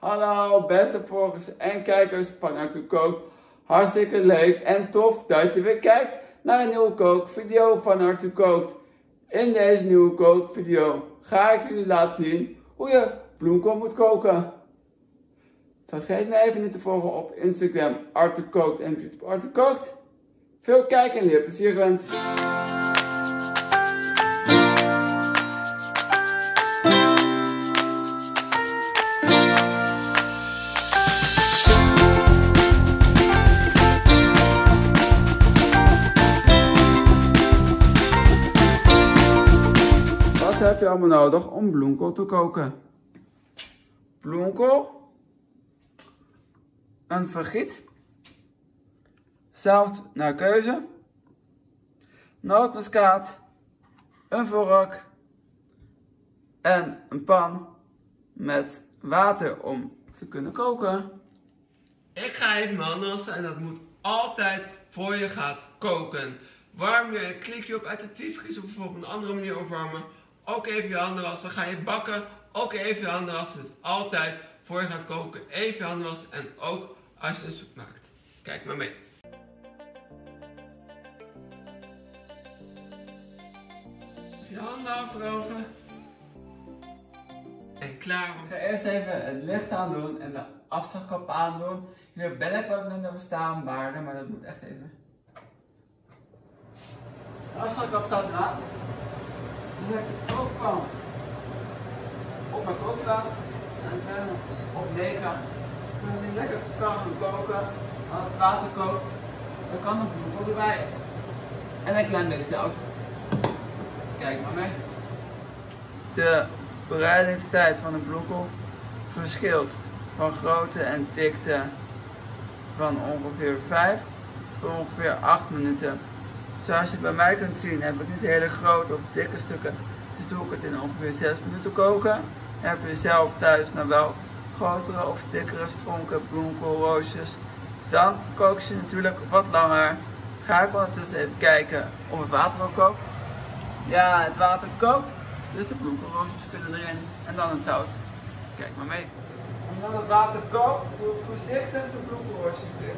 Hallo beste volgers en kijkers van Arthur Kookt. Hartstikke leuk en tof dat je weer kijkt naar een nieuwe kookvideo van Arthur Kookt. In deze nieuwe kookvideo ga ik jullie laten zien hoe je bloemkool moet koken. Vergeet me even niet te volgen op Instagram Arthur Kookt en op YouTube Arthur Kookt. Veel kijk en leerplezier gewenst. Wat heb je allemaal nodig om bloemkool te koken? Bloemkool, een vergiet, zout naar keuze, nootmuskaat, een vork en een pan met water om te kunnen koken. Ik ga even mijn handen wassen en dat moet altijd voor je gaat koken. Warm je een klikje op uit de diepvries of bijvoorbeeld op een andere manier opwarmen. Ook even je handen wassen. Ga je bakken, ook even je handen wassen. Dus altijd voor je gaat koken even je handen wassen en ook als je een soep maakt. Kijk maar mee. Je handen afdrogen. En klaar. Ik ga eerst even het licht aandoen en de afzuigkap aandoen. Hier ben ik wat minder verstaanbaarder, maar dat moet echt even. De afzuigkap staat eraan. Dan zet ik de kookpan op mijn kookplaat en ik ben op 9. Dan hij lekker kan koken. Als het water kookt, dan kan de bloemkool erbij. En een klein beetje zout. Kijk maar mee. De bereidingstijd van de bloemkool verschilt van grootte en dikte van ongeveer 5 tot ongeveer 8 minuten. Zoals je bij mij kunt zien heb ik niet hele grote of dikke stukken, dus doe ik het in ongeveer 6 minuten koken. Heb je zelf thuis nou wel grotere of dikkere stronken bloemkoolroosjes, dan kook je natuurlijk wat langer. Ga ik ondertussen even kijken of het water al kookt. Ja, het water kookt, dus de bloemkoolroosjes kunnen erin en dan het zout. Kijk maar mee. Omdat het water kookt, doe ik voorzichtig de bloemkoolroosjes erin.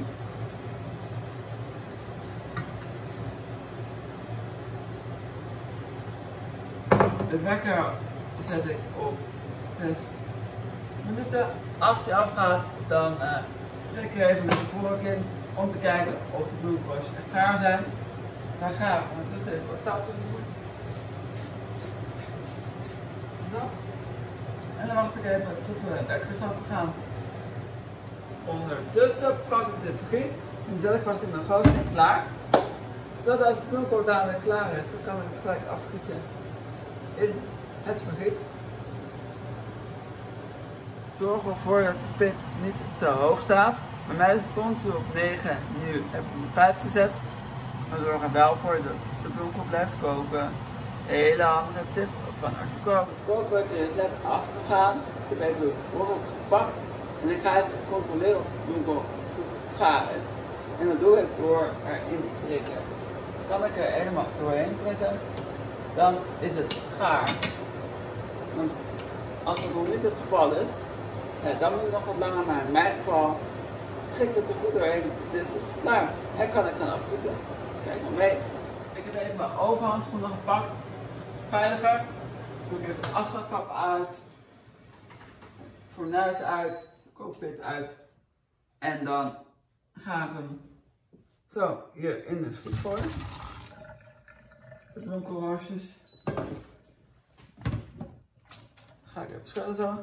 De wekker zet ik op 6 minuten. Als hij afgaat, dan trek ik er even met de vork in om te kijken of de bloemkoolroosjes echt gaar zijn. Dan ga ik ondertussen even wat zout toevoegen. Zo. En dan wacht ik even tot de wekker is afgegaan. Ondertussen pak ik dit vergiet en zet ik vast in een gootsteen klaar. Zodat als de bloemkool dadelijk klaar is, dan kan ik het gelijk afgieten in het vergiet. Zorg ervoor dat de pit niet te hoog staat. Bij mij stond ze op 9, nu heb ik hem op 5 gezet. Maar zorg er wel voor dat de bloemkool blijft koken. Hele handige tip van Arthur Kookt. Het kookwekker is net afgegaan. Dus ik heb even de vork gepakt. En ik ga even controleren of de bloemkool goed gaar is. En dat doe ik door erin te prikken. Kan ik er helemaal doorheen prikken, dan is het gaar. Want als het nog niet het geval is, dan moet het nog wat langer, maar in mijn geval prikt het er goed doorheen, dus is het klaar. En kan ik gaan afgieten. Kijk maar mee. Ik heb even mijn overhandschoenen gepakt. Veiliger. Doe ik even de afzuigkap uit. Fornuis uit. De kookpit uit. En dan ga ik hem zo hier in het goed gooien. De bloemkoolroosjes. Ga ik even schudden zo.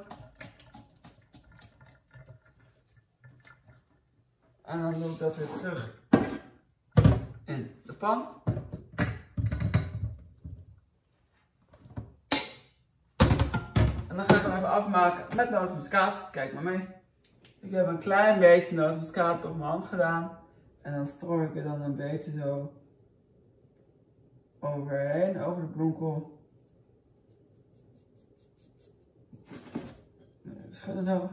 En dan doe ik dat weer terug in de pan. En dan ga ik hem even afmaken met nootmuskaat. Kijk maar mee. Ik heb een klein beetje nootmuskaat op mijn hand gedaan. En dan strooi ik er dan een beetje zo overheen, over de bloemkool. Even schudden zo.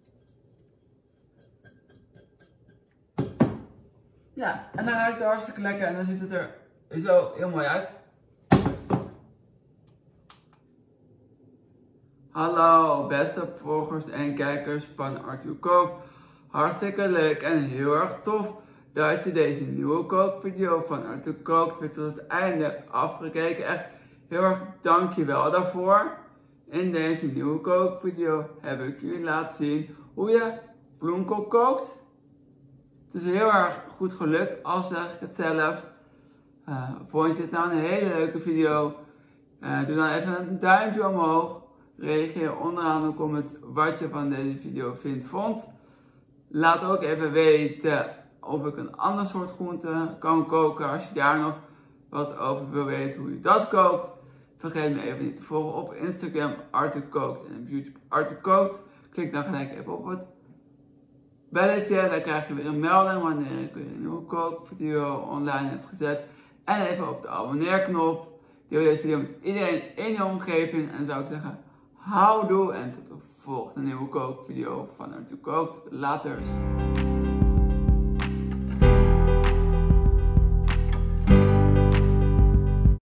Ja, en dan ruikt het hartstikke lekker en dan ziet het er zo heel mooi uit. Hallo beste volgers en kijkers van Arthur Kookt. Hartstikke leuk en heel erg tof dat je deze nieuwe kookvideo van Arthur Kookt weer tot het einde hebt afgekeken. Echt heel erg dankjewel daarvoor. In deze nieuwe kookvideo heb ik jullie laten zien hoe je bloemkool kookt. Het is heel erg goed gelukt, al zeg ik het zelf. Vond je het nou een hele leuke video? Doe dan even een duimpje omhoog. Reageer onderaan in de comments wat je van deze video vond. Laat ook even weten of ik een ander soort groente kan koken. Als je daar nog wat over wil weten hoe je dat kookt. Vergeet me even niet te volgen op Instagram Arthur Kookt en op YouTube Arthur Kookt. Klik dan gelijk even op het belletje. Dan krijg je weer een melding wanneer ik weer een nieuwe kookvideo online heb gezet. En even op de abonneerknop. Deel deze video met iedereen in je omgeving. En dan zou ik zeggen, houdoe en tot de volgende nieuwe kookvideo van Arthur Kookt. Laters.